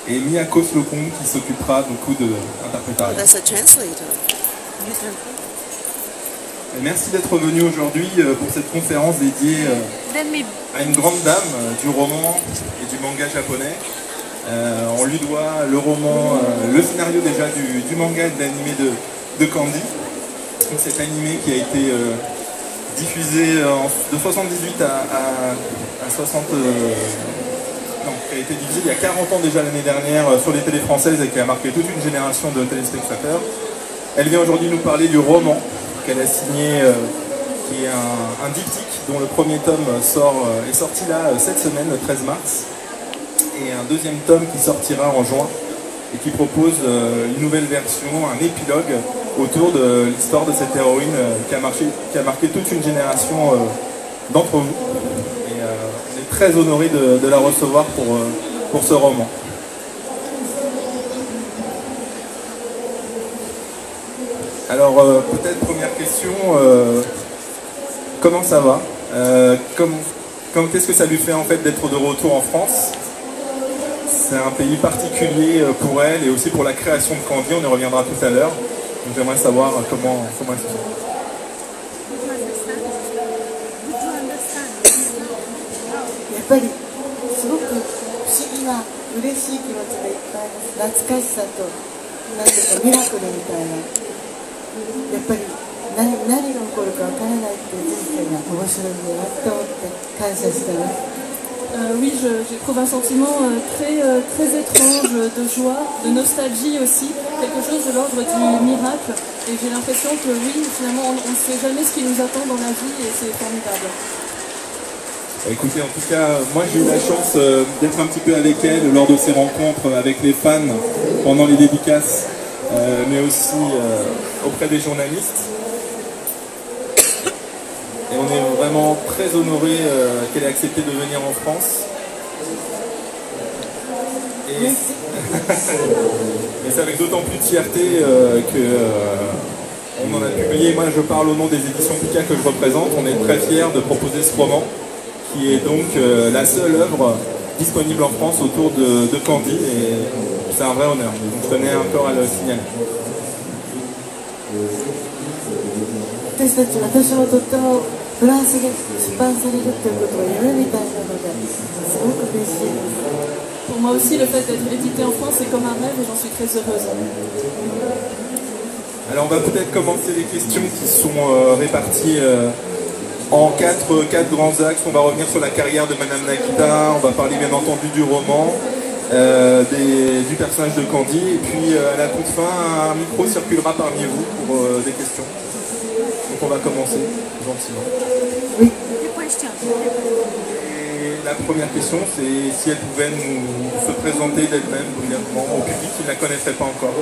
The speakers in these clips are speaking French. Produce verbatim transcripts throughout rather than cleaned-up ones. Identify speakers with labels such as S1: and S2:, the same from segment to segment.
S1: et Miyako Slocum qui s'occupera du coup de l'interprétation.
S2: That's a translator.
S1: Merci d'être venu aujourd'hui pour cette conférence dédiée à une grande dame du roman et du manga japonais. Euh, on lui doit le roman, euh, le scénario déjà du, du manga et de l'animé de, de Candy. Donc cet animé qui a été euh, diffusé en, de soixante-dix-huit à, à, à soixante... Euh, non, qui a été diffusé il y a quarante ans déjà l'année dernière euh, sur les télés françaises et qui a marqué toute une génération de téléspectateurs. Elle vient aujourd'hui nous parler du roman qu'elle a signé, euh, qui est un, un diptyque dont le premier tome sort, euh, est sorti là euh, cette semaine, le treize mars. Et un deuxième tome qui sortira en juin et qui propose euh, une nouvelle version, un épilogue autour de l'histoire de cette héroïne euh, qui, a marqué, qui a marqué toute une génération euh, d'entre vous. Et euh, on est très honoré de, de la recevoir pour, euh, pour ce roman. Alors euh, peut-être première question, euh, comment ça va euh, comme, comme, Qu'est-ce que ça lui fait en fait d'être de retour en France? C'est un pays particulier pour elle et aussi pour la création de Candy, on y reviendra tout à l'heure. Donc j'aimerais savoir comment, comment elle se sent.
S3: やっぱりすごく不思議な嬉しい気持ちでいっぱいです。懐かしさとなんていうかミラクルみたいな、やっぱり何、何が起こるかわからないっていう人生が面白いんだなと思って感謝してます。
S4: Euh, oui, je, je trouve un sentiment euh, très, euh, très étrange, de joie, de nostalgie aussi, quelque chose de l'ordre du miracle. Et j'ai l'impression que oui, finalement, on ne sait jamais ce qui nous attend dans la vie et c'est formidable.
S1: Écoutez, en tout cas, moi j'ai eu la chance euh, d'être un petit peu avec elle lors de ces rencontres avec les fans pendant les dédicaces, euh, mais aussi euh, auprès des journalistes. Et on est vraiment très honoré euh, qu'elle ait accepté de venir en France. Et, et c'est avec d'autant plus de fierté euh, que euh, on en a publié. Moi, je parle au nom des éditions Pika que je représente. On est très fiers de proposer ce roman, qui est donc euh, la seule œuvre disponible en France autour de, de Candy. Et c'est un vrai honneur. Donc, je tenais encore à le signaler.
S3: 私たち、私もとってもフランスで出版されるということが夢みたいなのですごく嬉しいです。
S4: Pour moi aussi, le fait d'être édité en France, c'est comme un rêve et j'en suis très heureuse.
S1: Alors, on va peut-être commencer les questions qui sont euh, réparties euh, en quatre, quatre grands axes. On va revenir sur la carrière de Madame Nakita, on va parler bien entendu du roman, euh, des, du personnage de Candy, et puis euh, à la toute fin, un micro circulera parmi vous pour euh, des questions. Donc on va commencer gentiment.
S3: Oui.
S1: Et la première question, c'est si elle pouvait nous se présenter d'elle-même brièvement au public qui ne la connaîtrait pas encore.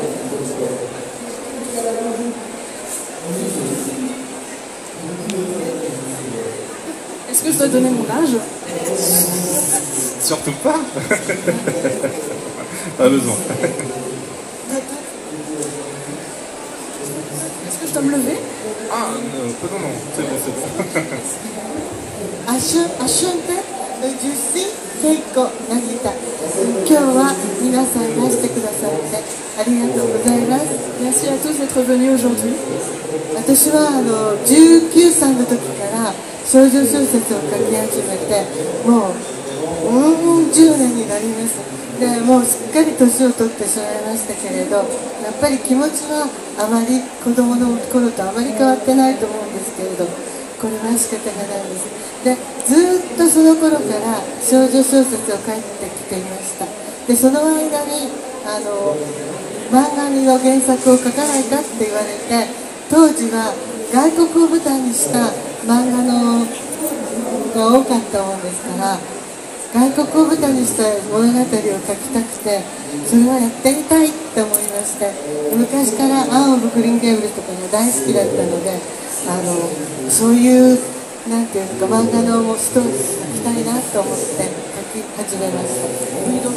S4: Est-ce que je dois donner mon âge?
S1: Surtout pas. Pas besoin.
S4: Est-ce que je dois me lever?
S1: Ah, non, non, non, c'est bon, c'est bon.
S3: アシュン、アシュンでジュシケイコナギタ。今日は皆さんいらしてくださってありがとうございます。
S4: Merci à tous d'être venus aujourd'hui.
S3: 私はあのじゅうきゅうさいの時から少女小説を書き始めてもう、うん、じゅうねんになります。でもうすっかり年を取ってしまいましたけれど、やっぱり気持ちはあまり子供の頃とあまり変わってないと思うんですけれど、これは仕方がないです。でずっとその頃から少女小説を書いてきていました。でその間にあの漫画の原作を書かないかって言われて、当時は外国を舞台にした漫画のが多かったものですから、外国を舞台にした物語を書きたくて、それはやってみたいって思いまして、昔からアン・オブ・グリーン・ゲーブルとかが大好きだったので、あのそういうなんていうか漫画のストーリーを書きたいなと思って書き始めました。
S4: Oui, donc depuis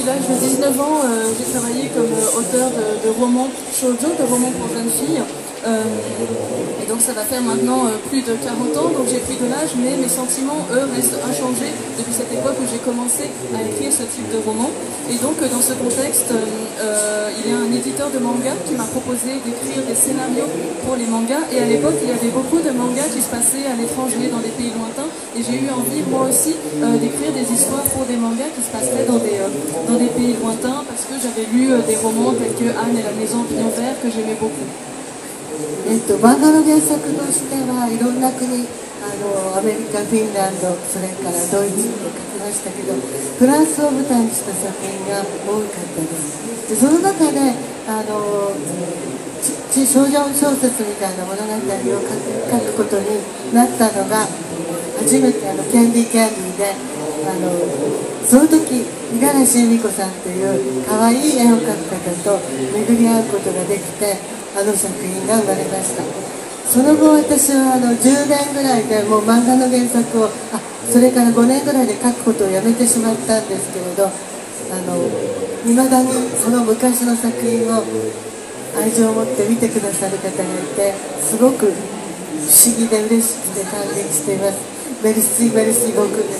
S4: l'âge de dix-neuf ans, euh, j'ai travaillé comme euh, auteur de, de romans shoujo, de romans pour jeunes filles. Euh, et donc ça va faire maintenant euh, plus de quarante ans, donc j'ai pris de l'âge, mais mes sentiments, eux, restent inchangés depuis cette époque où j'ai commencé à écrire ce type de roman. Et donc euh, dans ce contexte, euh, il y a un éditeur de manga qui m'a proposé d'écrire des scénarios pour les mangas. Et à l'époque, il y avait beaucoup de mangas qui se passaient à l'étranger, dans des pays lointains. Et j'ai eu envie, moi aussi, euh, d'écrire des histoires pour des mangas qui se passeraient dans des, euh, dans des pays lointains, parce que j'avais lu euh, des romans tels que Anne et la maison en pignon vert que j'aimais beaucoup.
S3: えっと、漫画の原作としてはいろんな国、あのアメリカ、フィンランド、それからドイツで書きましたけど、フランスを舞台にした作品が多かったです。でその中であのち少女小説みたいな物語を書く、書くことになったのが初めてあのキャンディーキャンディーで、あのその時五十嵐由美子さんという可愛い絵を描く方と巡り合うことができて、あの作品が生まれました。その後私はあのじゅうねんぐらいでもう漫画の原作をあそれからごねんぐらいで書くことをやめてしまったんですけれど、あの未だにその昔の作品を愛情を持って見てくださる方がいて、すごく不思議で嬉しくて感激しています。メルシーメルシーbeaucoupです。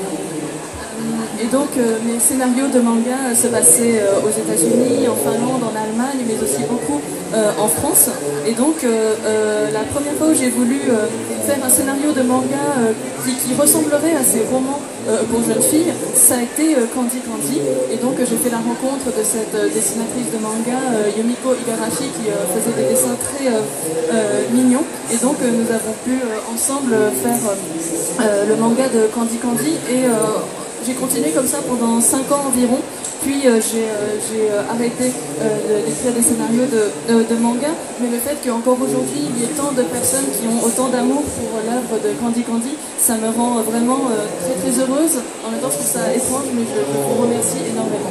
S4: Et donc euh, mes scénarios de manga se passaient euh, aux États-Unis, en Finlande, en Allemagne, mais aussi beaucoup euh, en France. Et donc euh, euh, la première fois où j'ai voulu euh, faire un scénario de manga euh, qui, qui ressemblerait à ces romans euh, pour jeunes filles, ça a été euh, Candy Candy. Et donc euh, j'ai fait la rencontre de cette euh, dessinatrice de manga, euh, Yumiko Igarashi, qui euh, faisait des dessins très euh, euh, mignons. Et donc euh, nous avons pu euh, ensemble faire euh, le manga de Candy Candy. Et euh, j'ai continué comme ça pendant cinq ans environ, puis euh, j'ai euh, euh, arrêté euh, d'écrire des scénarios de, de, de manga, mais le fait qu'encore aujourd'hui il y ait tant de personnes qui ont autant d'amour pour l'œuvre de Candy Candy, ça me rend vraiment euh, très très heureuse. En même temps je trouve ça étrange, mais je, je vous remercie énormément.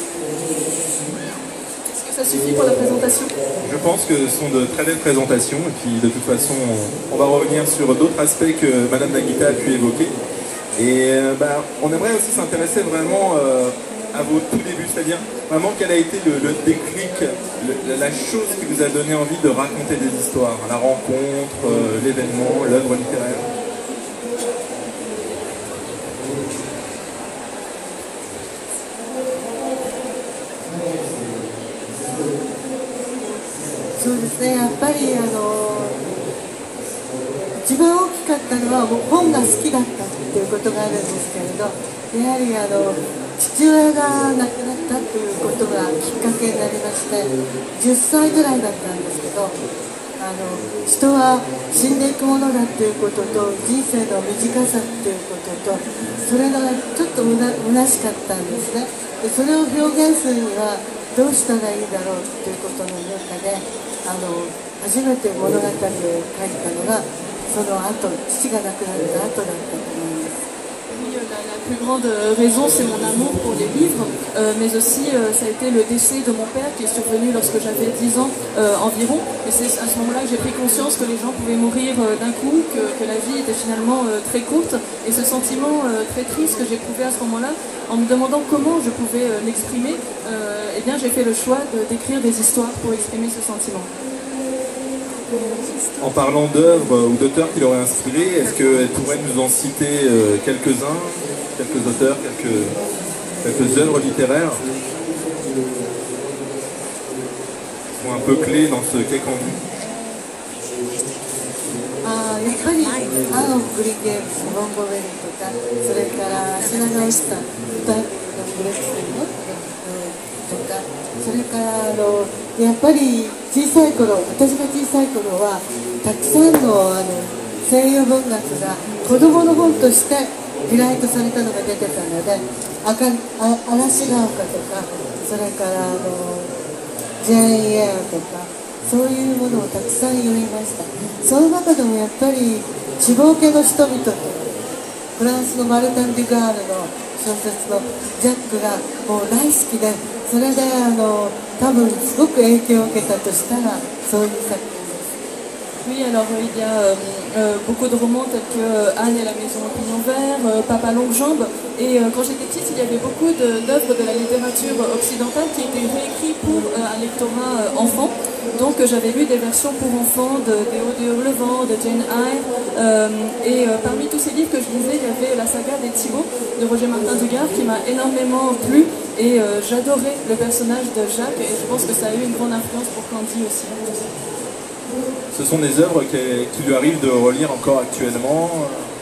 S4: Est-ce que ça suffit pour la présentation?
S1: Je pense que ce sont de très belles présentations, et puis de toute façon on, on va revenir sur d'autres aspects que Madame Nagita a pu évoquer. Et euh, bah, on aimerait aussi s'intéresser vraiment euh, à vos tout débuts, c'est-à-dire vraiment quel a été le, le déclic, le, la chose qui vous a donné envie de raconter des histoires, la rencontre, euh, l'événement, l'œuvre littéraire.
S3: そうですね、やっぱりあの一番大きかったのは本が好きだったっていうことがあるんですけれど、やはりあの父親が亡くなったということがきっかけになりまして、じゅっさいぐらいだったんですけど、あの人は死んでいくものだっていうことと人生の短さっていうことと、それがちょっとむな虚しかったんですね。でそれを表現するにはどうしたらいいだろうっていうことの中で、あの初めて物語を書いたのがその後、父が亡くなった後だったと思います。
S4: La, la plus grande raison, c'est mon amour pour les livres, euh, mais aussi euh, ça a été le décès de mon père qui est survenu lorsque j'avais dix ans euh, environ. Et c'est à ce moment-là que j'ai pris conscience que les gens pouvaient mourir euh, d'un coup, que, que la vie était finalement euh, très courte. Et ce sentiment euh, très triste que j'éprouvais à ce moment-là, en me demandant comment je pouvais euh, l'exprimer, euh, eh bien j'ai fait le choix d'écrire des histoires pour exprimer ce sentiment.
S1: En parlant d'œuvres ou d'auteurs qui l'auraient inspiré, est-ce qu'elle pourrait nous en citer euh, quelques-uns, quelques auteurs, quelques, quelques œuvres littéraires qui sont un peu clés dans ce qu'est Candy?
S3: あやっぱりアン・グリゲームス、ボンゴベリとか、それから品川内さん、歌のブレックスのとか、それからあのやっぱり小さい頃、私が小さい頃はたくさんのあの西洋文学が子供の本として開いとされたのが出てたので、あかあ嵐が丘とか、それからあのジェーン・エアとか、そういうものをたくさん読みました。その中でもやっぱり地方家の人々とフランスのマルタン・デュガールの小説のジャックがもう大好きで、それであの多分すごく影響を受けたとしたらそういう作品です。
S4: Oui, alors euh, il y a euh, euh, beaucoup de romans tels que euh, Anne et la maison au pignon vert, euh, Papa longue jambe. Et euh, quand j'étais petite, il y avait beaucoup d'œuvres de, de la littérature occidentale qui étaient réécrites pour euh, un lectorat euh, enfant. Donc euh, j'avais lu des versions pour enfants de Théo de Hurlevent, de Jane Eyre. Euh, et euh, parmi tous ces livres que je lisais, il y avait la saga des Thibauts de Roger Martin Dugard qui m'a énormément plu. Et euh, j'adorais le personnage de Jacques et je pense que ça a eu une grande influence pour Candy aussi.
S1: Ce sont des œuvres qui, qui lui arrivent de relire encore actuellement.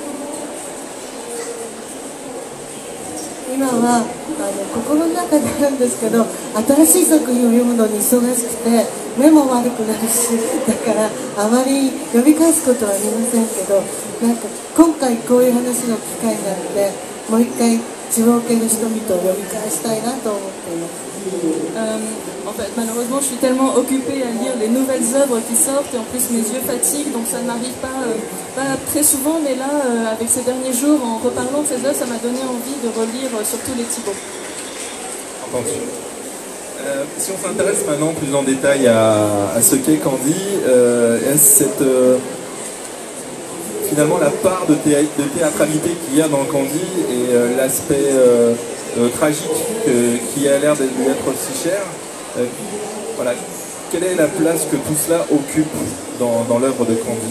S3: 今はあの心の中であるんですけど、新しい作品を読むのに忙しくて目も悪くなるし、だからあまり読み返すことはありませんけど、なんか今回こういう話の機会なので、もう一回地方系の人々を読み返したいなと思っています。
S4: Euh, en fait, malheureusement, je suis tellement occupée à lire les nouvelles œuvres qui sortent et en plus mes yeux fatiguent, donc ça ne m'arrive pas, euh, pas très souvent, mais là, euh, avec ces derniers jours, en reparlant de ces œuvres, ça m'a donné envie de relire euh, surtout les Thibauts.
S1: Entendu. Euh, si on s'intéresse maintenant plus en détail à, à ce qu'est Candy, euh, est-ce cette, euh, finalement la part de, théâ de théâtralité qu'il y a dans Candy et euh, l'aspect euh, Euh, tragique euh, qui a l'air de lui être si cher. Euh, voilà. Quelle est la place que tout cela occupe dans, dans l'œuvre de Candy?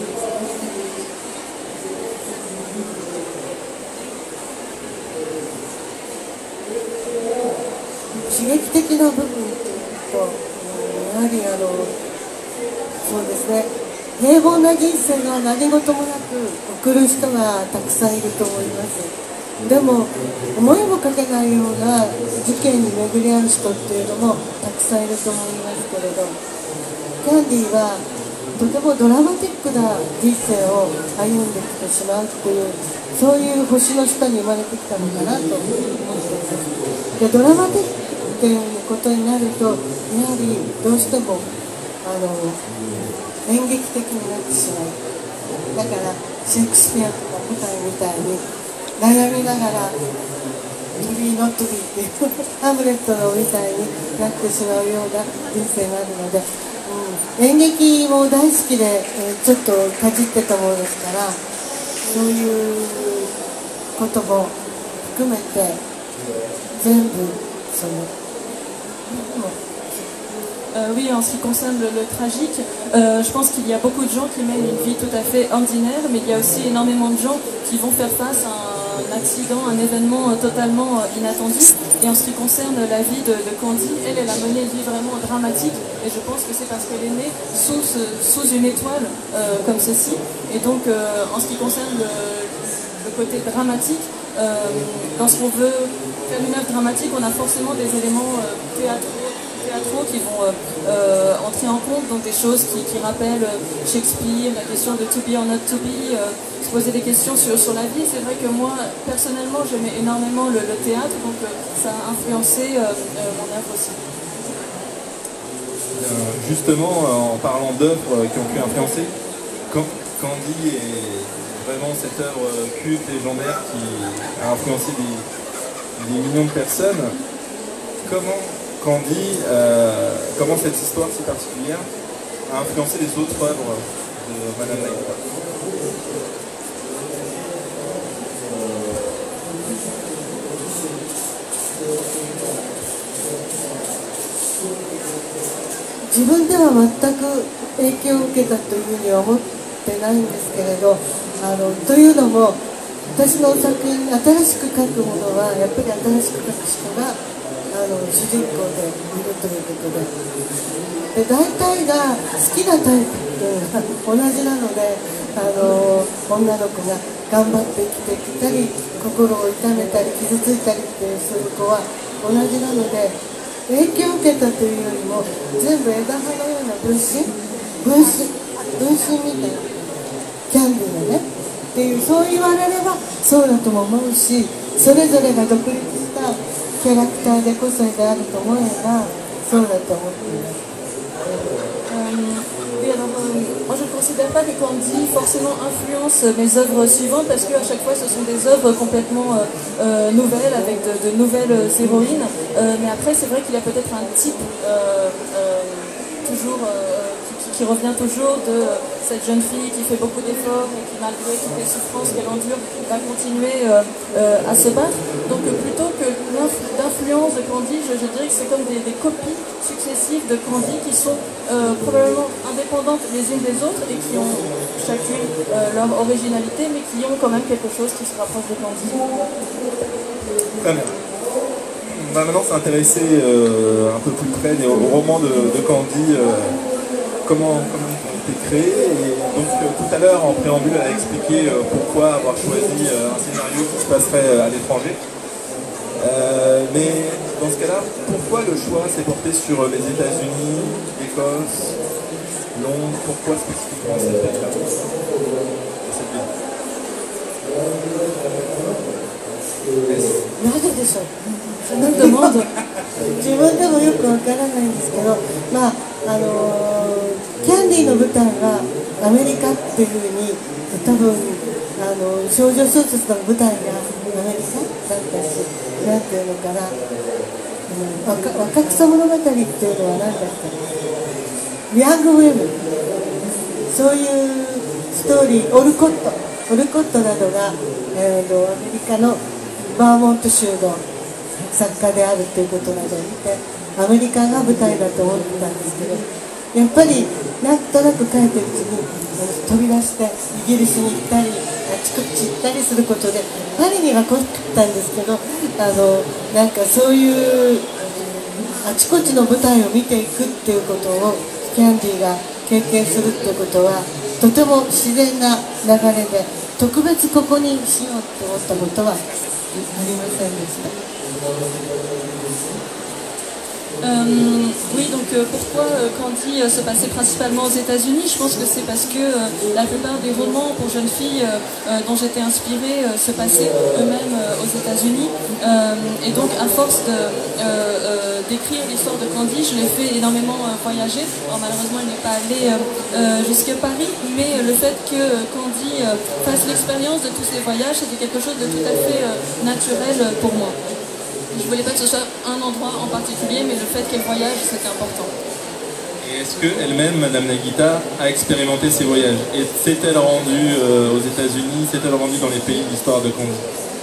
S3: 刺激的な部分と、やはりあのそうですね、平凡な人生が何事もなく送る人がたくさんいると思います。でも思いもかけないような事件に巡り合う人っていうのもたくさんいると思いますけれど、キャンディーはとてもドラマティックな人生を歩んできてしまうっていう、そういう星の下に生まれてきたのかなと思っています。でドラマティックっていうことになると、やはりどうしてもあの演劇的になってしまう。だからシェイクスピアとか舞台みたいに悩みながら「To be not to be」っていうハムレットのみたいになってしまうような人生があるので、うん、演劇も大好きで、えー、ちょっとかじってたものですから、そういうことも含めて全部その。
S4: Euh, oui, en ce qui concerne le, le tragique, euh, je pense qu'il y a beaucoup de gens qui mènent une vie tout à fait ordinaire, mais il y a aussi énormément de gens qui vont faire face à un accident, un événement totalement inattendu. Et en ce qui concerne la vie de, de Candy, elle, elle a mené une vie vraiment dramatique, et je pense que c'est parce qu'elle est née sous, ce, sous une étoile euh, comme ceci. Et donc, euh, en ce qui concerne le, le côté dramatique, euh, lorsqu'on veut faire une œuvre dramatique, on a forcément des éléments euh, théâtraux théâtraux qui vont euh, euh, entrer en compte, donc des choses qui, qui rappellent Shakespeare, la question de to be or not to be, euh, se poser des questions sur, sur la vie. C'est vrai que moi, personnellement, j'aimais énormément le, le théâtre, donc euh, ça a influencé euh, euh, mon œuvre aussi.
S1: Euh, justement, en parlant d'œuvres qui ont pu influencer, Candy est vraiment cette œuvre culte, légendaire, qui a influencé des, des millions de personnes. Comment Candy, euh, comment cette histoire si particulière a influencé les autres œuvres de Madame Naïva?
S3: 自分では全く影響を受けたというふうには思ってないんですけれど、あのというのも私の作品新しく書くものはやっぱり新しく書く人があの主人公でいるということで、で大体が好きなタイプっていうのが同じなので、あの女の子が頑張って生きてきたり心を痛めたり傷ついたりっていうそういう子は同じなので、影響を受けたというよりも全部枝葉のような分身分身分身みたいなキャンディーがねっていう、そう言われればそうだとも思うし、それぞれが独立したキャラクターで個性であると思えばそうだと思っています。
S4: Oui, alors, euh, moi je ne considère pas que Candy forcément influence mes œuvres suivantes parce qu'à chaque fois ce sont des œuvres complètement euh, euh, nouvelles avec de, de nouvelles héroïnes. Euh, mais après c'est vrai qu'il y a peut-être un type euh, euh, toujours, euh, qui, qui revient toujours de cette jeune fille qui fait beaucoup d'efforts et qui, malgré toutes les souffrances qu'elle endure, va continuer euh, euh, à se battre. Donc euh, plutôt que d'influence de Candy, je, je dirais que c'est comme des, des copies successives de Candy qui sont euh, probablement indépendantes les unes des autres et qui ont chacune euh, leur originalité, mais qui ont quand même quelque chose qui se rapproche de Candy.
S1: Très bien. On va maintenant s'intéresser euh, un peu plus près au, au roman de, de Candy, euh, comment, comment ils ont été créés. Et donc euh, tout à l'heure, en préambule, elle a expliqué euh, pourquoi avoir choisi euh, un scénario qui se passerait euh, à l'étranger. Euh, mais dans ce cas-là, pourquoi le choix s'est porté sur les États-Unis, l'Écosse, Londres? Pourquoi spécifiquement cette ville-là, cette ville?
S3: なぜでしょう。その自分でもよくわからないんですけど、まああのー、キャンディーの舞台はアメリカっていうふうに多分あの少女小説の舞台がアメリカだったし、なんていうのかな、うん、若, 若草物語っていうのは何だったの、ヤングウェブ、そういうストーリー、オルコットオルコットなどが、えー、とアメリカのバーモント州の作家であるということなどを見て、アメリカが舞台だと思ってたんですけど、やっぱりなんとなく書いてるうちに飛び出してイギリスに行ったりあちこち行ったりすることで、パリには来なかったんですけど、あのなんかそういうあちこちの舞台を見ていくっていうことをキャンディーが経験するっていうことはとても自然な流れで、特別ここにしようと思ったことはありませんでした。
S4: Euh, oui, donc euh, pourquoi euh, Candy euh, se passait principalement aux États-Unis? Je pense que c'est parce que euh, la plupart des romans pour jeunes filles euh, euh, dont j'étais inspirée euh, se passaient eux-mêmes euh, aux États-Unis. Euh, et donc, à force de, euh, euh, d'écrire l'histoire de Candy, je l'ai fait énormément euh, voyager. Alors, malheureusement, il n'est pas allé euh, euh, jusqu'à Paris, mais le fait que Candy euh, fasse l'expérience de tous ces voyages, c'était quelque chose de tout à fait euh, naturel pour moi. Je voulais pas que ce soit un endroit en particulier, mais le fait qu'elle voyage, c'était important.
S1: Et est-ce qu'elle-même, Madame Nagita, a expérimenté ces voyages? Et s'est-elle rendue euh, aux États-Unis? S'est-elle rendue dans les pays de l'histoire de Candy?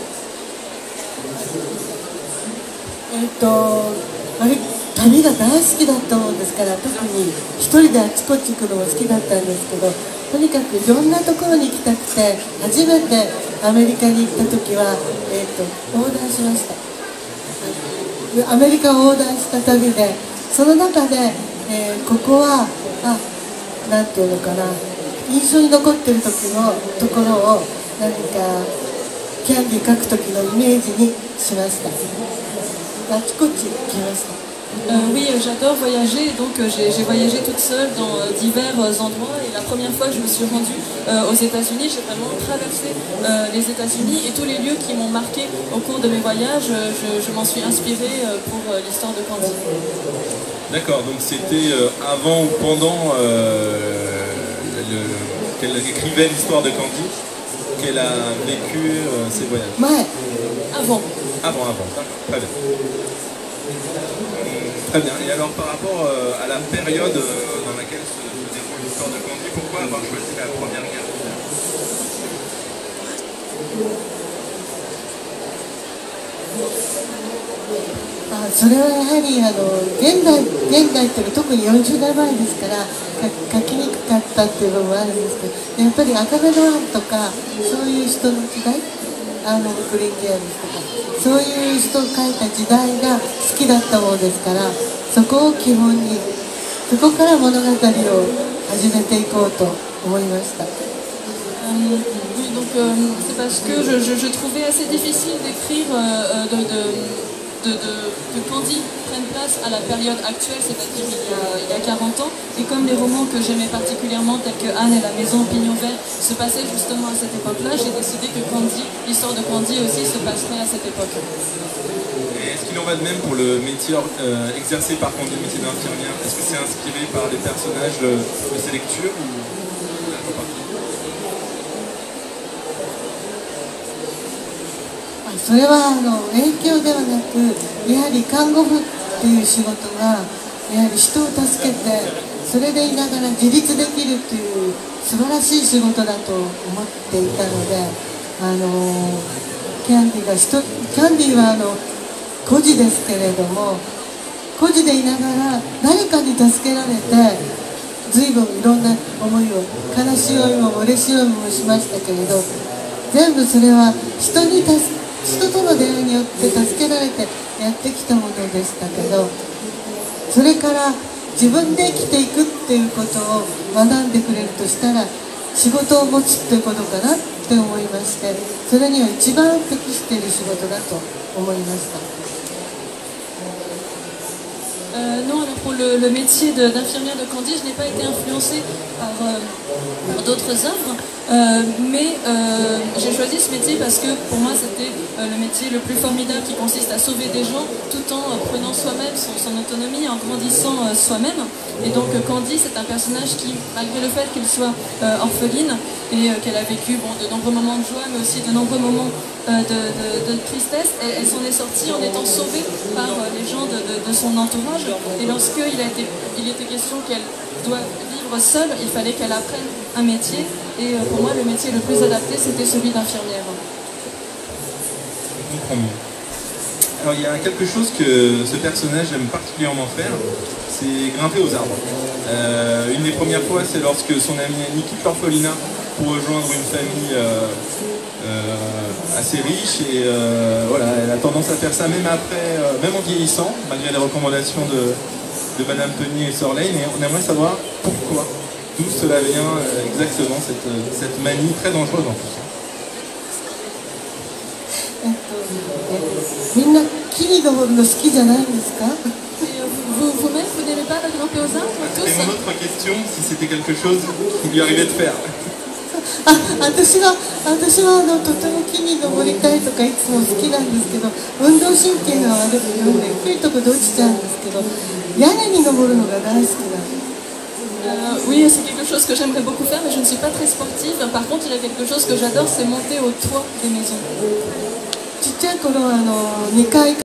S3: えっと、あれ旅が大好きだったもんですから、特に一人であちこち行くのも好きだったんですけど、とにかくいろんなところに行きたくて、初めてアメリカに行った時は、えっと、横断しました。アメリカを横断した旅で、その中で、えー、ここはあなんていうのかな、印象に残ってる時のところを何かキャンディー描く時のイメージにしました。あちこち行きました。
S4: Euh, oui, euh, j'adore voyager, donc euh, j'ai, j'ai voyagé toute seule dans euh, divers euh, endroits, et la première fois que je me suis rendue euh, aux États-Unis, j'ai vraiment traversé euh, les États-Unis, et tous les lieux qui m'ont marqué au cours de mes voyages, euh, je, je m'en suis inspirée euh, pour euh, l'histoire de Candy.
S1: D'accord, donc c'était euh, avant ou pendant euh, le, qu'elle écrivait l'histoire de Candy qu'elle a vécu euh, ces voyages.
S3: Ouais.
S4: Avant.
S1: Avant, avant, d'accord, très bien. Très bien. Et alors par rapport euh, à la période euh, dans laquelle se, se déroule l'histoire de Candy, pourquoi avoir choisi la Première Guerre mondiale?
S3: あそれはやはりあの現代現代っていうか特によんじゅうだいまえですから書きにくかったっていう部分もあるんですけど、やっぱり赤目のアンとかそういう人の時代、あのクリンジアンですとかそういう人を書いた時代が好きだったものですから、そこを基本にそこから物語を始めていこうと思いました。
S4: Euh, oui, donc euh, c'est parce que je, je, je trouvais assez difficile d'écrire euh, de, de, de, de, que Candy prenne place à la période actuelle, c'est-à-dire il y, a, il y a quarante ans. Et comme les romans que j'aimais particulièrement, tels que Anne et la maison au pignon vert, se passaient justement à cette époque-là, j'ai décidé que Candy, l'histoire de Candy aussi se passerait à cette époque.
S1: Et est-ce qu'il en va de même pour le métier euh, exercé par Candy, le métier d'infirmière? Est-ce que c'est inspiré par des personnages de, de ses lectures ou...
S3: それはあの影響ではなく、やはり看護婦っていう仕事がやはり人を助けてそれでいながら自立できるという素晴らしい仕事だと思っていたので、あのキャンディが人キャンディはあの孤児ですけれども、孤児でいながら誰かに助けられて随分いろんな思いを、悲しい思いも嬉しい思いもしましたけれど、全部それは人に助人との出会いによって助けられてやってきたものでしたけど、それから自分で生きていくっていうことを学んでくれるとしたら仕事を持つっていうことかなって思いまして、それには一番適している仕事だと思いました。
S4: Euh, non, alors pour le, le métier d'infirmière de, de Candy, je n'ai pas été influencée par, euh, par d'autres œuvres, euh, mais euh, j'ai choisi ce métier parce que pour moi c'était euh, le métier le plus formidable qui consiste à sauver des gens tout en euh, prenant soi-même son, son autonomie, en grandissant euh, soi-même. Et donc euh, Candy, c'est un personnage qui, malgré le fait qu'elle soit euh, orpheline et euh, qu'elle a vécu bon, de nombreux moments de joie, mais aussi de nombreux moments euh, de, de, de tristesse, elle, elle s'en est sortie en étant sauvée par euh, les gens de, de, de son entourage. Et lorsqu'il a été, il était question qu'elle doit vivre seule, il fallait qu'elle apprenne un métier. Et euh, pour moi, le métier le plus adapté, c'était celui d'infirmière.
S1: Je comprends mieux. Alors il y a quelque chose que ce personnage aime particulièrement faire, c'est grimper aux arbres. Euh, une des premières fois, c'est lorsque son amie Annie quitte l'orphelinat pour rejoindre une famille euh, euh, assez riche, et euh, voilà, elle a tendance à faire ça même après, euh, même en vieillissant, malgré les recommandations de, de Madame Peunier et Sorlane, et on aimerait savoir pourquoi, d'où cela vient euh, exactement, cette, cette manie très dangereuse en plus.
S3: みんな木に登るの好きじゃないんですか？
S4: Vous, vous-même, vous n'aimez pas grimper aux arbres tous?
S1: C'était mon autre question, si c'était quelque chose qui lui arrivait de faire.
S3: あ、私は私はあのとても木に登りたいとかいつも好きなんですけど、運動神経が悪くて低いところで落ちちゃうんですけど、屋根に登るのが大好きなんです。
S4: Euh, oui, c'est quelque chose que j'aimerais beaucoup faire, mais je ne suis pas très sportive. Par contre, il y a quelque chose que j'adore, c'est monter au toit des maisons.
S3: ちっちゃい頃あのにかい